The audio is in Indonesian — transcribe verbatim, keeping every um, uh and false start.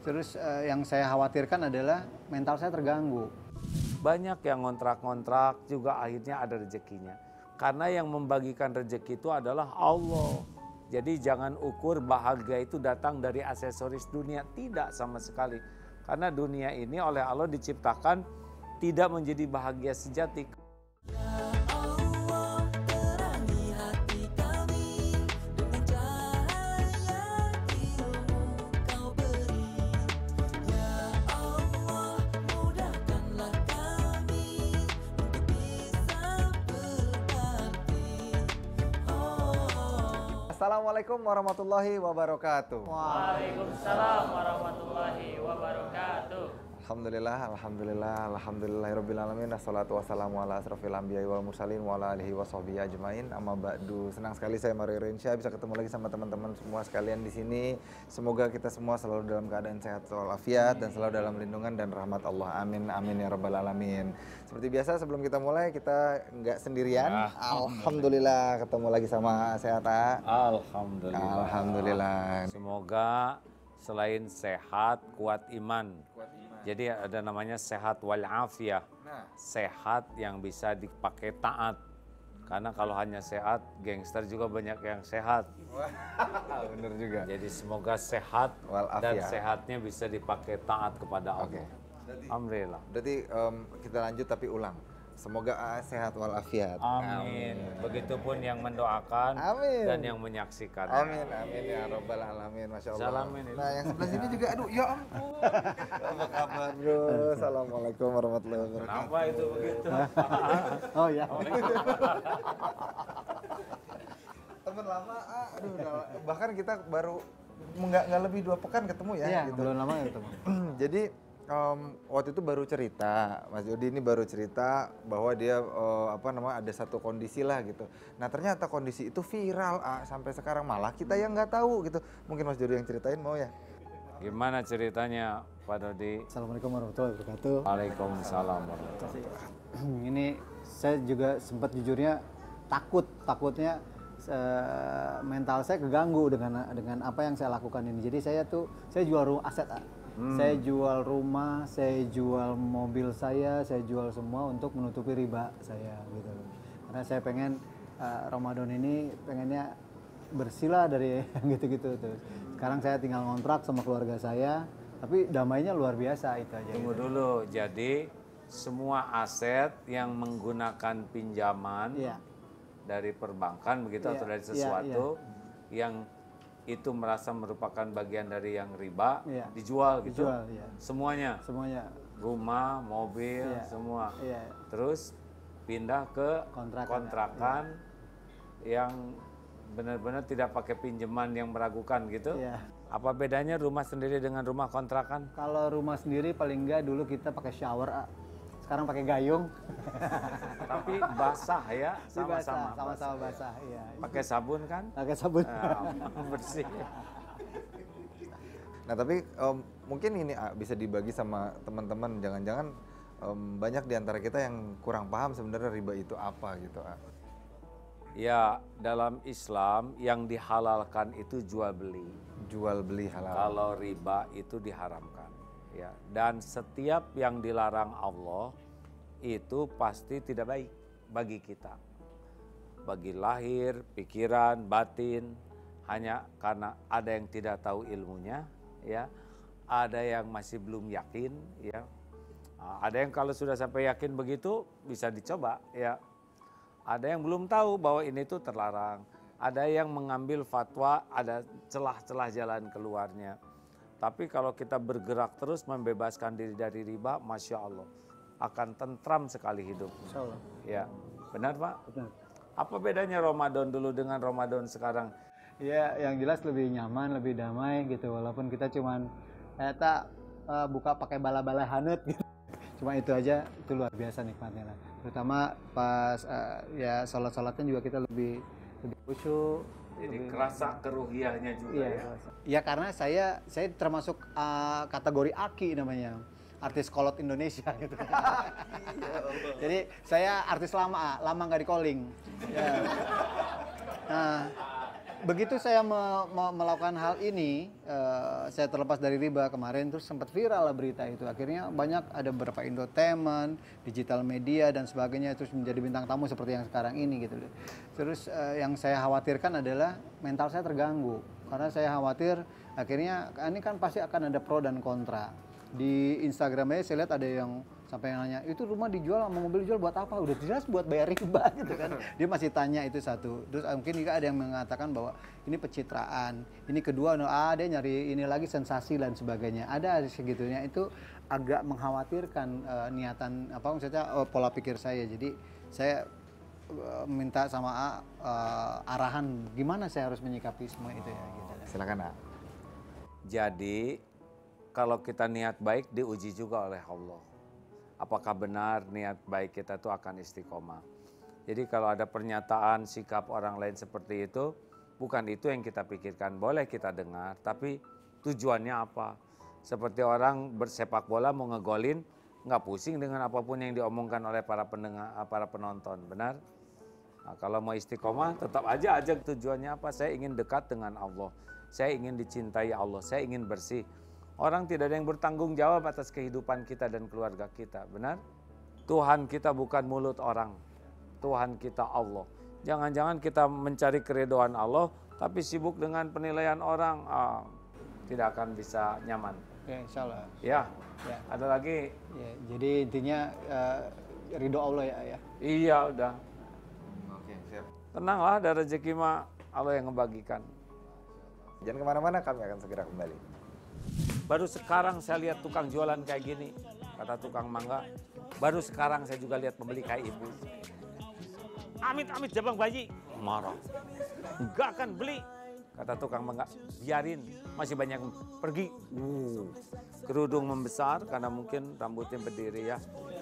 Terus uh, yang saya khawatirkan adalah mental saya terganggu. Banyak yang ngontrak-ngontrak juga akhirnya ada rezekinya. Karena yang membagikan rezeki itu adalah Allah. Jadi jangan ukur bahagia itu datang dari aksesoris dunia. Tidak sama sekali. Karena dunia ini oleh Allah diciptakan tidak menjadi bahagia sejati. Assalamualaikum warahmatullahi wabarakatuh. Waalaikumsalam warahmatullahi wabarakatuh. Alhamdulillah, alhamdulillah, alhamdulillahirabbil alamin. Wassalatu wassalamu ala asrofil anbiya'i wal mursalin wa ala alihi washabihi ajmain. Amma ba'du. Senang sekali saya Mario Rensya bisa ketemu lagi sama teman-teman semua sekalian di sini. Semoga kita semua selalu dalam keadaan sehat walafiat dan selalu dalam lindungan dan rahmat Allah. Amin, amin ya rabbal alamin. Seperti biasa sebelum kita mulai kita nggak sendirian. Ya, alhamdulillah ketemu lagi sama sehat. Alhamdulillah. Alhamdulillah. Semoga selain sehat, kuat iman. Kuat iman. Jadi ada namanya sehat wal afiyah. Nah. Sehat yang bisa dipakai taat. Karena kalau hanya sehat, gangster juga banyak yang sehat. Wah, bener juga. Jadi semoga sehat wal dan sehatnya bisa dipakai taat kepada Allah. Okay. Alhamdulillah. Berarti um, kita lanjut tapi ulang. Semoga uh, sehat walafiat. Amin. Amin. Begitupun yang mendoakan amin. Dan yang menyaksikan. Amin, amin ya rabbal alamin, masya Allah. Salamin. Nah yang sebelah sini juga, aduh ya ampun. Apa kabar bro? Assalamualaikum warahmatullahi wabarakatuh. Kenapa itu begitu? Oh ya. Temen lama, aduh, bahkan kita baru nggak nggak lebih dua pekan ketemu ya. Iya, gitu. belum lama ya ketemu. Jadi Um, waktu itu baru cerita, Mas Yodi ini baru cerita bahwa dia uh, apa namanya ada satu kondisi lah gitu. Nah ternyata kondisi itu viral ah, sampai sekarang malah kita yang nggak tahu gitu. Mungkin Mas Yodi yang ceritain mau ya? Gimana ceritanya Pak Dodi? Assalamualaikum warahmatullahi wabarakatuh. Waalaikumsalam warahmatullahi wabarakatuh. Ini saya juga sempat jujurnya takut, takutnya uh, mental saya keganggu dengan dengan apa yang saya lakukan ini. Jadi saya tuh saya jual rumah aset. Hmm. Saya jual rumah, saya jual mobil saya, saya jual semua untuk menutupi riba saya gitu. Karena saya pengen uh, Ramadan ini pengennya bersih lah dari gitu-gitu tuh. Sekarang saya tinggal ngontrak sama keluarga saya, tapi damainya luar biasa itu aja. Tunggu gitu. dulu, jadi semua aset yang menggunakan pinjaman ya. Dari perbankan begitu ya, atau dari sesuatu ya, ya. yang itu merasa merupakan bagian dari yang riba, ya. dijual gitu, dijual, ya. semuanya, semuanya, rumah, mobil, ya. semua, ya. terus pindah ke kontrakan, kontrakan ya. yang benar-benar tidak pakai pinjaman yang meragukan gitu. Ya. Apa bedanya rumah sendiri dengan rumah kontrakan? Kalau rumah sendiri paling enggak dulu kita pakai shower, sekarang pakai gayung. Tapi basah ya, sama-sama sama-sama basah, iya. Pakai sabun kan? Pakai sabun. Nah, bersih. Nah tapi um, mungkin ini ah, bisa dibagi sama teman-teman, jangan-jangan um, banyak di antara kita yang kurang paham sebenarnya riba itu apa gitu. Ah. Ya, dalam Islam yang dihalalkan itu jual beli. Jual beli halal. Kalau riba itu diharamkan. Ya, dan setiap yang dilarang Allah itu pasti tidak baik bagi kita. Bagi lahir, pikiran, batin, hanya karena ada yang tidak tahu ilmunya, ya. Ada yang masih belum yakin, ya. Ada yang kalau sudah sampai yakin begitu bisa dicoba, ya. Ada yang belum tahu bahwa ini tuh terlarang. Ada yang mengambil fatwa, ada celah-celah jalan keluarnya. Tapi kalau kita bergerak terus membebaskan diri dari riba, Masya Allah, akan tentram sekali hidup. Insya Allah. Ya, benar Pak? Benar. Apa bedanya Ramadan dulu dengan Ramadan sekarang? Ya, yang jelas lebih nyaman, lebih damai gitu. Walaupun kita cuman ternyata uh, buka pakai bala-bala hanut gitu. Cuma itu aja, itu luar biasa nikmatnya lah. Terutama pas uh, ya sholat-sholatnya juga kita lebih lebih khusyuk. Jadi kerasa keruhiyahnya juga iya, ya? Iya karena saya saya termasuk uh, kategori Aki namanya, artis kolot Indonesia gitu. Jadi saya artis lama, lama nggak di calling. Ya. Nah, begitu saya me- me- melakukan hal ini, uh, saya terlepas dari riba kemarin, terus sempat viral lah berita itu. Akhirnya banyak ada beberapa infotainment, digital media dan sebagainya, terus menjadi bintang tamu seperti yang sekarang ini gitu. Terus uh, yang saya khawatirkan adalah mental saya terganggu, karena saya khawatir akhirnya ini kan pasti akan ada pro dan kontra. Di Instagramnya saya lihat ada yang sampai nanya, itu rumah dijual sama mobil dijual buat apa? Udah jelas buat bayar riba gitu kan. Dia masih tanya itu satu. Terus mungkin juga ada yang mengatakan bahwa ini pencitraan. Ini kedua, no, ah dia nyari ini lagi sensasi dan sebagainya. Ada segitunya, itu agak mengkhawatirkan uh, niatan apa maksudnya uh, pola pikir saya. Jadi saya uh, minta sama A uh, arahan gimana saya harus menyikapi semua itu ya gitu. Silakan, A. Jadi kalau kita niat baik diuji juga oleh Allah. Apakah benar niat baik kita itu akan istiqomah. Jadi kalau ada pernyataan sikap orang lain seperti itu, bukan itu yang kita pikirkan. Boleh kita dengar, tapi tujuannya apa? Seperti orang bersepak bola mau ngegolin, nggak pusing dengan apapun yang diomongkan oleh para pendengar, para penonton, benar? Nah, kalau mau istiqomah, tetap aja aja tujuannya apa? Saya ingin dekat dengan Allah, saya ingin dicintai Allah, saya ingin bersih. Orang tidak ada yang bertanggung jawab atas kehidupan kita dan keluarga kita, benar? Tuhan kita bukan mulut orang, Tuhan kita Allah. Jangan-jangan kita mencari keridhaan Allah, tapi sibuk dengan penilaian orang, ah, tidak akan bisa nyaman. Ya, insya Allah. Ya, Ya. ada lagi? Ya, jadi intinya uh, ridho Allah ya, ya. Iya, udah. Oke, siap. Tenanglah, ada rezeki mah Allah yang ngebagikan. Jangan kemana-mana, kami akan segera kembali. Baru sekarang saya lihat tukang jualan kayak gini, kata tukang mangga. Baru sekarang saya juga lihat pembeli kayak ibu. Amit-amit jabang bayi, marah. Enggak akan beli, kata tukang mangga. Biarin, masih banyak yang pergi. Uh, kerudung membesar karena mungkin rambutnya berdiri ya.